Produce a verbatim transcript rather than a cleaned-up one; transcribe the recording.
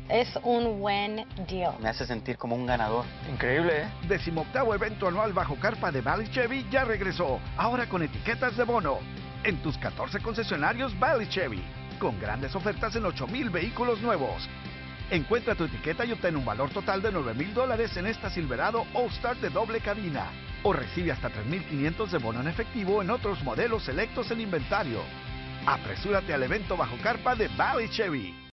Es un buen deal. Me hace sentir como un ganador. Increíble, ¿eh? Decimoctavo evento anual bajo carpa de Valley Chevy ya regresó, ahora con etiquetas de bono, en tus catorce concesionarios Valley Chevy, con grandes ofertas en ocho mil vehículos nuevos. Encuentra tu etiqueta y obtén un valor total de nueve mil dólares en esta Silverado All-Star de doble cabina. O recibe hasta tres mil quinientos de bono en efectivo en otros modelos selectos en inventario. Apresúrate al evento bajo carpa de Valley Chevy.